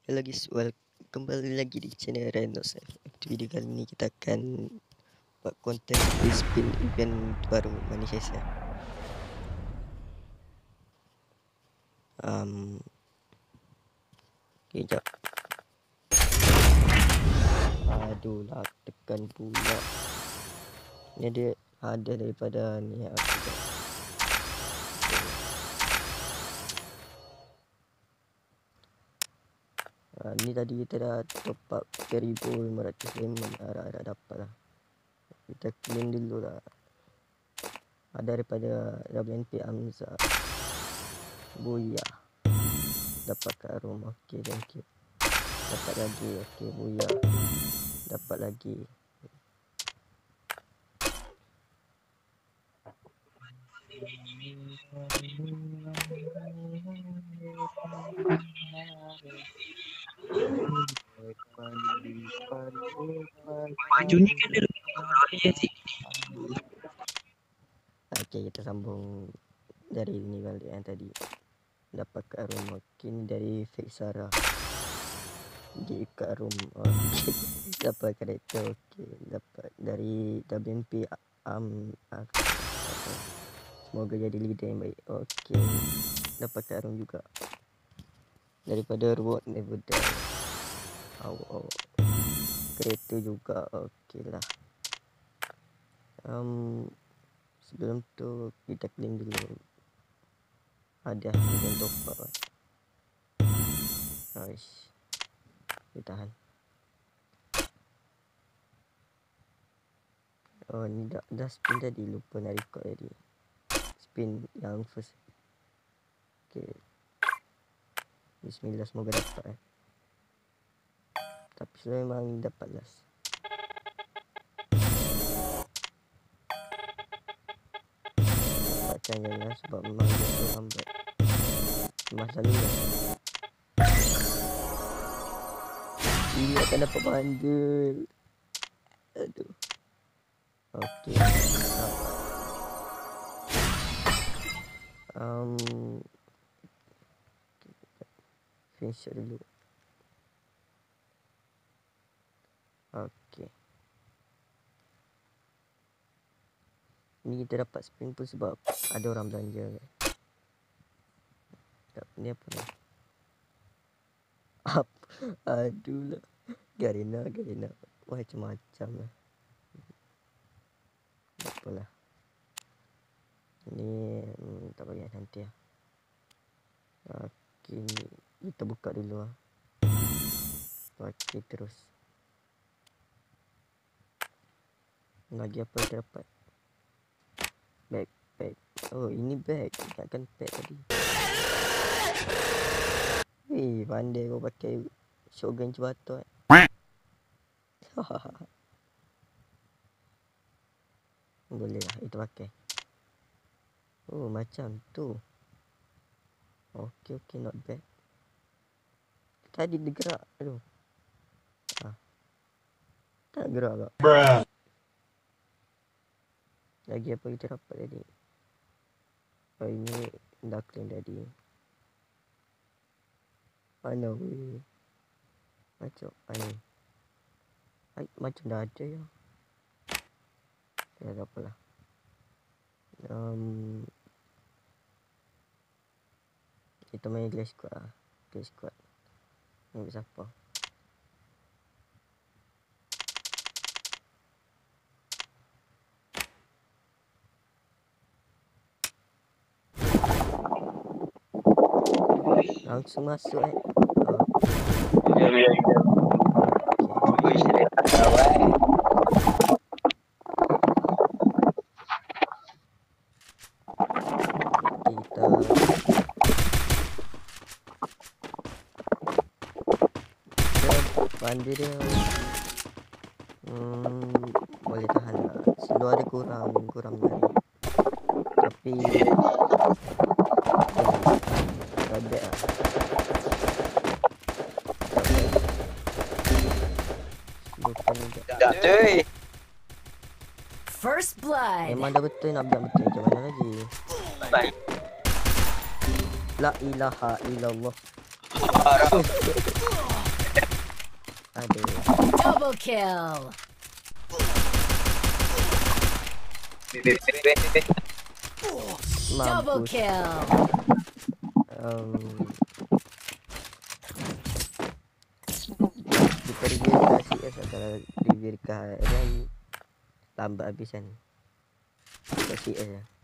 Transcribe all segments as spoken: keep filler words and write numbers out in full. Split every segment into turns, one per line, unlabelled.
Hello guys, well, kembali lagi di channel Renox. Video kali ini kita akan buat konten spin event baru Malaysia. Um, okay, jap. Aduh lah, tekan pula. Ni dia ada daripada ni. Okay. Uh, ni tadi kita dah top up seribu lima ratus lima dah dapat lah. Kita clean dulu lah. Ada daripada W N P Amza Buya. Dapat kat rumah. Okay, thank you. Dapat lagi. Okay, Buya. Dapat lagi.
Bajunya kan dia lebih raya sih.
Okay, kita sambung dari ni balik yang tadi. Dapat kat rumah. Kini dari Fake Sarah. Di kat rumah. Okay. Dapat karakter. Okay. Dapat dari W N P um, uh, semoga jadi leader yang baik. Okay. Dapat kat room juga. Daripada Road Never Die. Oh, oh. Kereta juga. Okay lah. Um, sebelum tu kita clean dulu. Ada yang top up. Nice. Kita tahan. Oh, ni dah, dah spin tadi. Lupa nak record tadi. Spin yang first. Okay. Bismillah, semoga dapat eh. Tapi selalu memang dapat last. Dapatkan je lah sebab memang dia tu lambat. Masa lalu lah. Ini akan dapat bandel. Aduh. Okay. Um, finish dulu. Okay. Ni kita dapat spin pun sebab ada orang belanja. Tak, ni apa ni? Up. Aduh lah. Garena, Garena. Macam-macam lah. Tak apalah. Ni hmm, tak payah nanti lah. Okay, ni kita buka dulu lah. Okay, terus. Lagi apa kita dapat? Bag, bag. Oh, ini bag. Ingatkan bag tadi. Weh, pandai kau pakai shotgun cebato eh. Boleh lah, itu pakai. Oh, macam tu. Okay, okay, not bad. Tadi dia gerak. Aduh. Ah. Tak gerak tak? Bruh. Lagi apa kita dapat tadi? Oh, ini dah clean tadi. Mana weh? Macam ni. Ay, macam dah ada ya. Ya, tak apalah. Um, kita main Clash Squad lah. Clash Squad. Ni siapa? Langsung masuk eh. Oh.
Ya, ya, ya. Okay.
Kita pandai dia. Hmm, boleh tahan lah. Selalu ada kurang kurang dari. Tapi tak bad lah.
Dah cuy.
First blood.
Memang dah betul nak biar betul. Macam mana lagi?
Baik.
La ilaha illallah. Aduh.
Double kill. Double
Mampus.
kill.
Um, kita review dekat C S lah. Kalau review dekat REALME lambat habis kan. Dekat C S lah.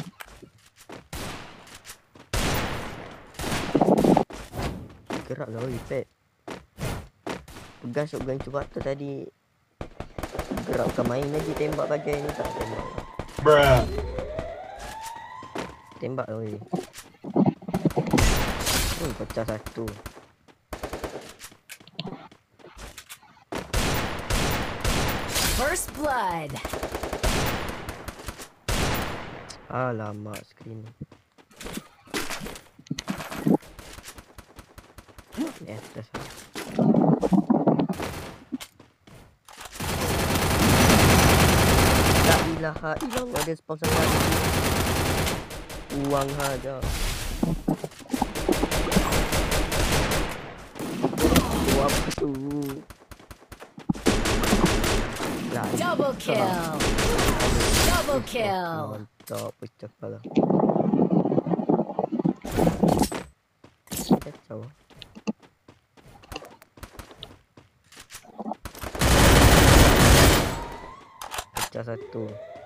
Gerak lah oi pet. Pegang shotgun cubata tadi. Gerak bukan main lagi, tembak bagai ni tak tembak.
Bruh.
Tembak lah oi. Hmm, pecah satu.
First blood.
Alamak skrin. Ni atas lah. La ilaha illallah, dia spawn sangat. Uang aja. Oh, apa tu? La,
Double kill. Double kill.
mantap, pecah kepala. Kacau. Pecah satu.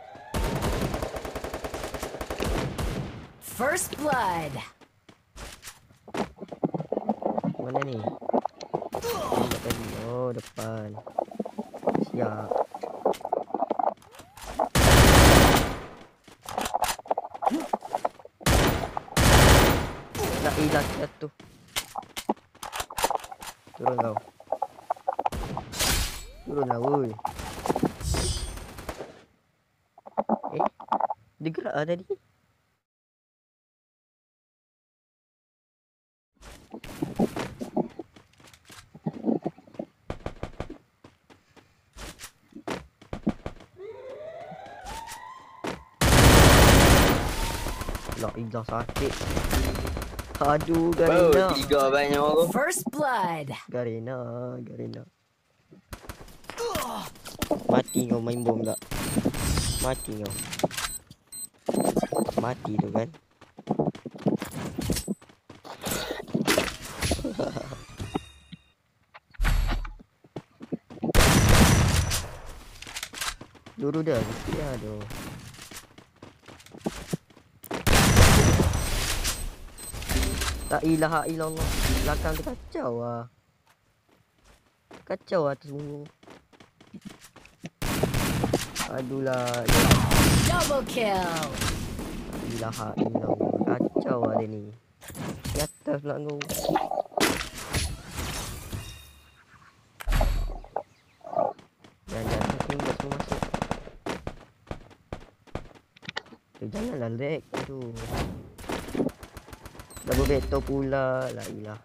First blood.
Mana ni? Tembak tadi. Oh, depan. Siap. Nak hilang satu. Turun kau. Turun lah woi. Eh, dia gerak lah tadi. La ilah sakit. Aduh, Garena.
Oh, tiga banyak orang.
First blood.
Garena, Garena. Mati kau main bom tak? Mati kau. Mati tu kan. Dulu dah, ya aduh. La ilaha illallah. Belakang tu kacau lah. Kacau lah tu semua. Aduh lah.
Double kill.
La ilaha illallah. Kacau lah dia ni. Di atas pula kau. Jangan jangan tembak semua masuk. Tu janganlah lag. Aduh. Double battle pula. La ilah.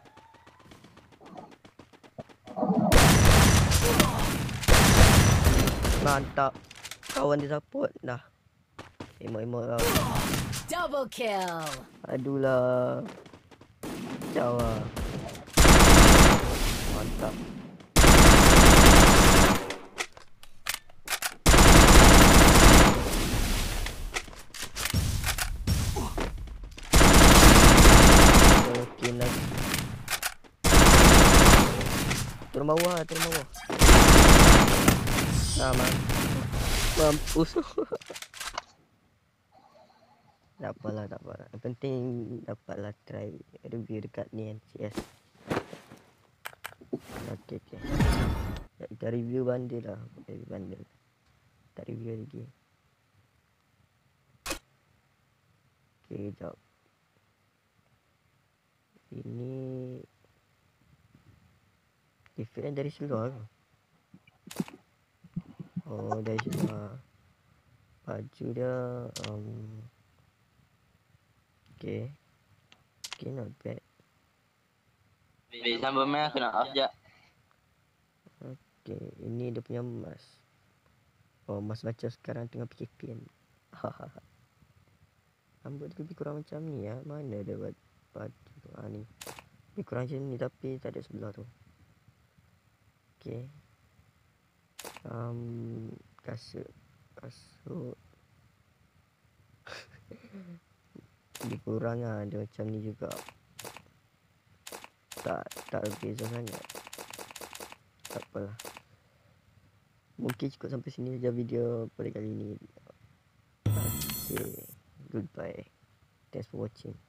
Mantap. Kawan dia support dah. Emot-emot kau.
Double kill.
Aduh lah. Kacau lah. Mantap. Okay, nice. Turun bawah, turun bawah. Ah, man. Mampus. Tak apalah, tak apalah. Yang penting dapatlah try review dekat ni kan, C S. Okay, okay. Kita review bundle lah. Review bundle. Tak review lagi. Okay, jap. Ini different dari seluar ke? Oh, dari seluar. Baju dia um, okay. Okay, not bad.
Wait, sambil main aku nak off jap.
Okay, ini dia punya emas. Oh, emas macam sekarang tengah P K P kan. Rambut dia lebih kurang macam ni ya. Mana dia buat baju tu? Ah, ni. Lebih kurang macam ni tapi tak ada sebelah tu. Okay. Um, kasut. Kasut. Lebih kurang lah. Dia macam ni juga. Tak tak berbeza sangat. Tak apalah. Mungkin cukup sampai sini saja video pada kali ini. Okay. Goodbye. Thanks for watching.